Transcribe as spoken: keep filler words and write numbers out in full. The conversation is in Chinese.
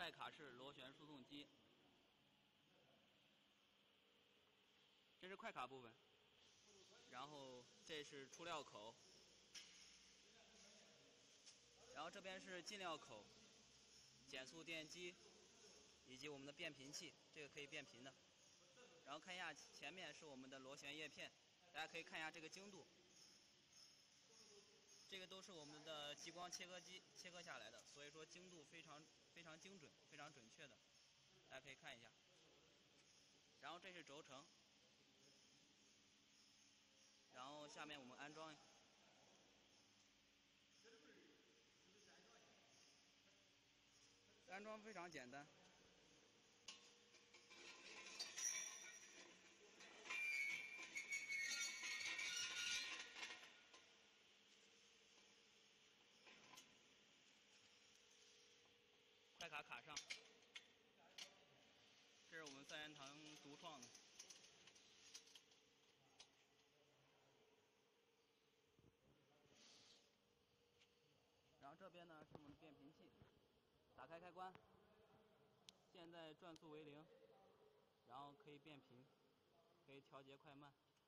快卡式螺旋输送机，这是快卡部分，然后这是出料口，然后这边是进料口、减速电机以及我们的变频器，这个可以变频的。然后看一下前面是我们的螺旋叶片，大家可以看一下这个精度。这个都是我们的激光切割机切割下来的，所以说精度非常非常精准、非常准确的，大家可以看一下。然后这是轴承，然后下面我们安装，安装非常简单。快卡卡上，这是我们三元堂独创的。然后这边呢是我们的变频器，打开开关，现在转速为零，然后可以变频，可以调节快慢。